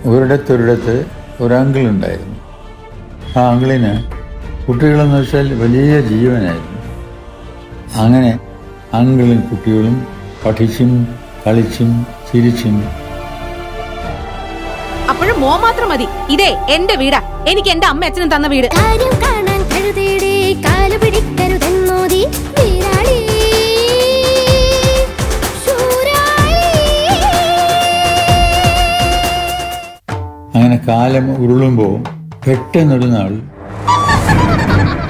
ഒരിടത്തൊരിടത്ത് ഒരു അങ്കിൾ ഉണ്ടായിരുന്നു. ആ അങ്കിളിന് കുട്ടികളെന്ന് വെച്ചാൽ വലിയ ജീവനായിരുന്നു. അങ്ങനെ അങ്കിളും കുട്ടികളും പഠിച്ചും കളിച്ചും ചിരിച്ചും. അപ്പോഴും മോ മാത്രം മതി. ഇതേ എന്റെ വീടാ, എനിക്ക് എന്റെ അമ്മ അച്ഛനും തന്ന വീട്. അങ്ങനെ കാലം ഉരുളുമ്പോൾ പെട്ടെന്നൊരു നാൾ